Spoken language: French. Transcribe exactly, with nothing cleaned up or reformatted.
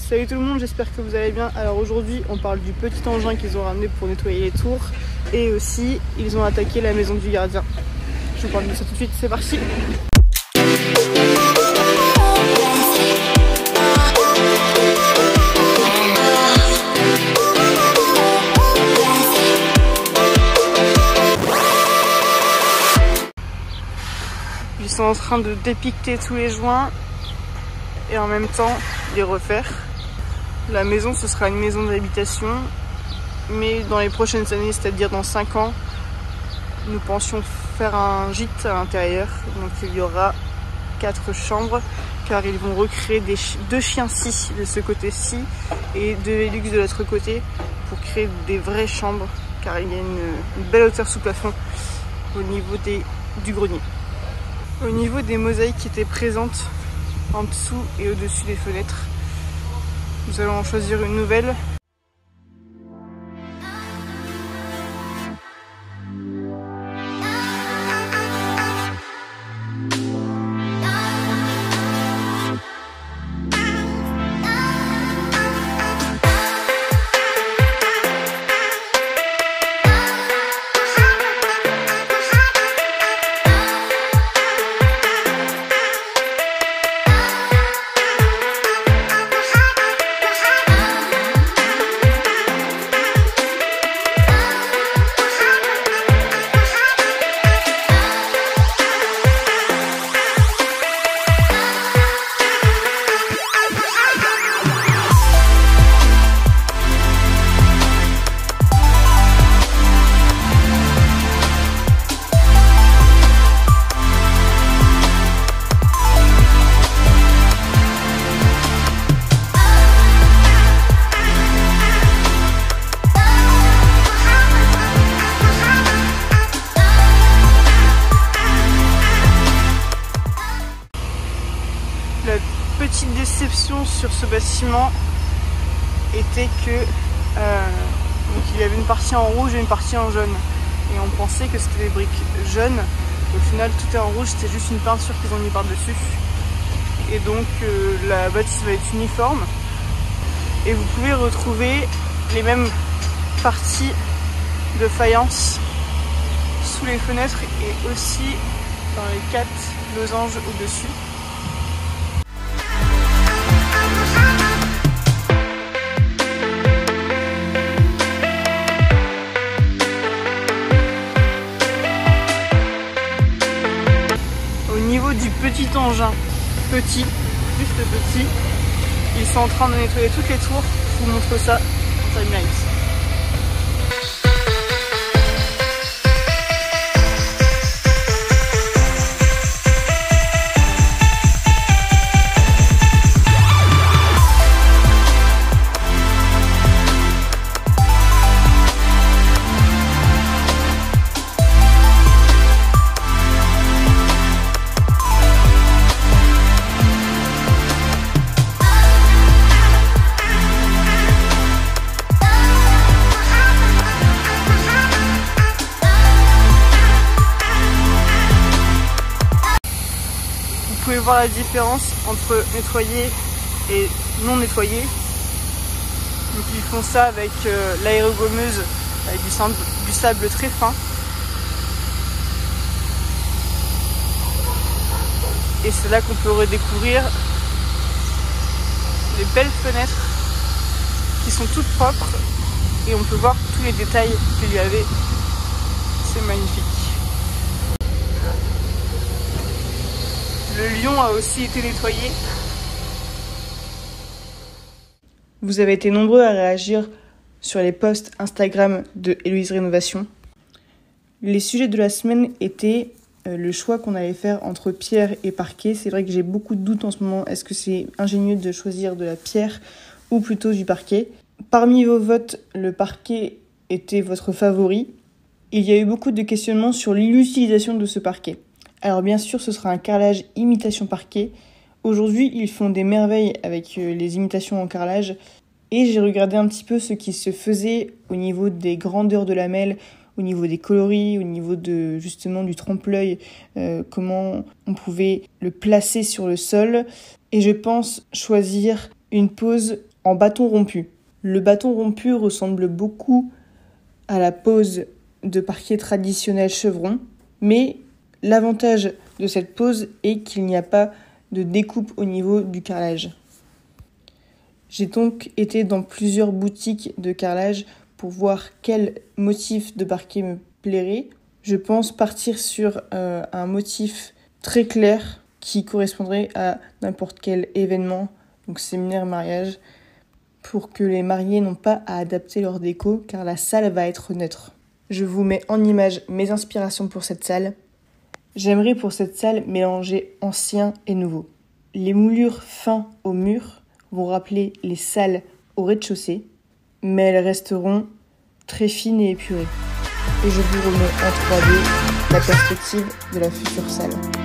Salut tout le monde, j'espère que vous allez bien. Alors aujourd'hui on parle du petit engin qu'ils ont ramené pour nettoyer les tours. Et aussi ils ont attaqué la maison du gardien. Je vous parle de ça tout de suite, c'est parti. Ils sont en train de dépiqueter tous les joints et en même temps les refaire. La maison, ce sera une maison d'habitation, mais dans les prochaines années, c'est-à-dire dans cinq ans, nous pensions faire un gîte à l'intérieur. Donc il y aura quatre chambres, car ils vont recréer des chi deux chiens-ci de ce côté-ci et deux Velux de l'autre côté pour créer des vraies chambres, car il y a une, une belle hauteur sous plafond au niveau des, du grenier. Au niveau des mosaïques qui étaient présentes en dessous et au-dessus des fenêtres, nous allons en choisir une nouvelle. La petite déception sur ce bâtiment était que euh, donc il y avait une partie en rouge et une partie en jaune. Et on pensait que c'était des briques jaunes. Au final, tout est en rouge, c'était juste une peinture qu'ils ont mis par-dessus. Et donc euh, la bâtisse va être uniforme. Et vous pouvez retrouver les mêmes parties de faïence sous les fenêtres et aussi dans les quatre losanges au-dessus. Au niveau du petit engin, petit, juste petit, ils sont en train de nettoyer toutes les tours. Je vous montre ça en timelapse. Vous pouvez voir la différence entre nettoyer et non nettoyer. Donc ils font ça avec euh, l'aérogommeuse, avec du sable, du sable très fin. Et c'est là qu'on peut redécouvrir les belles fenêtres qui sont toutes propres et on peut voir tous les détails qu'il y avait. C'est magnifique. Le lion a aussi été nettoyé. Vous avez été nombreux à réagir sur les posts Instagram de Héloïse Rénovation. Les sujets de la semaine étaient euh, le choix qu'on allait faire entre pierre et parquet. C'est vrai que j'ai beaucoup de doutes en ce moment. Est-ce que c'est ingénieux de choisir de la pierre ou plutôt du parquet? Parmi vos votes, le parquet était votre favori. Il y a eu beaucoup de questionnements sur l'utilisation de ce parquet. Alors bien sûr, ce sera un carrelage imitation parquet. Aujourd'hui, ils font des merveilles avec les imitations en carrelage. Et j'ai regardé un petit peu ce qui se faisait au niveau des grandeurs de lamelles, au niveau des coloris, au niveau de justement du trompe-l'œil, euh, comment on pouvait le placer sur le sol. Et je pense choisir une pose en bâton rompu. Le bâton rompu ressemble beaucoup à la pose de parquet traditionnel chevron, mais l'avantage de cette pose est qu'il n'y a pas de découpe au niveau du carrelage. J'ai donc été dans plusieurs boutiques de carrelage pour voir quel motif de parquet me plairait. Je pense partir sur euh, un motif très clair qui correspondrait à n'importe quel événement, donc séminaire, mariage, pour que les mariés n'ont pas à adapter leur déco car la salle va être neutre. Je vous mets en image mes inspirations pour cette salle. J'aimerais pour cette salle mélanger ancien et nouveau. Les moulures fins au mur vont rappeler les salles au rez-de-chaussée, mais elles resteront très fines et épurées. Et je vous remets en trois D la perspective de la future salle.